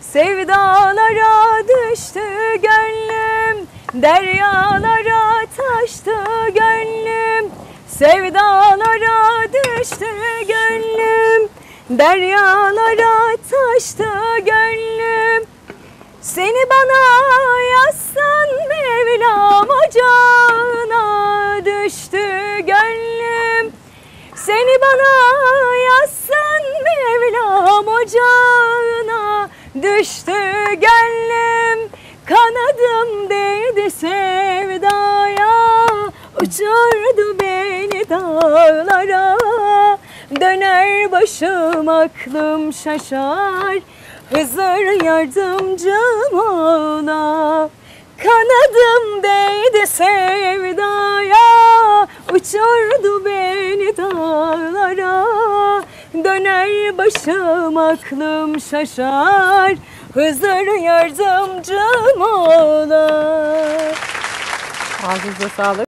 Sevdalara düştü gönlüm, deryalara taştı gönlüm. Sevdalara düştü gönlüm, deryalara taştı gönlüm. Seni bana yazsın Mevlam, ocağına düştü gönlüm. Seni bana yazsın Mevlam, ocağına düştü gönlüm. Kanadım değdi sevdaya, uçurdu beni dağlara. Döner başım aklım şaşar, Hızır yardımcım ola. Kanadım değdi sevdaya, uçurdu beni dağlara. Döner başım aklım şaşar, Hızır yardımcım ola. Ağzınıza sağlık.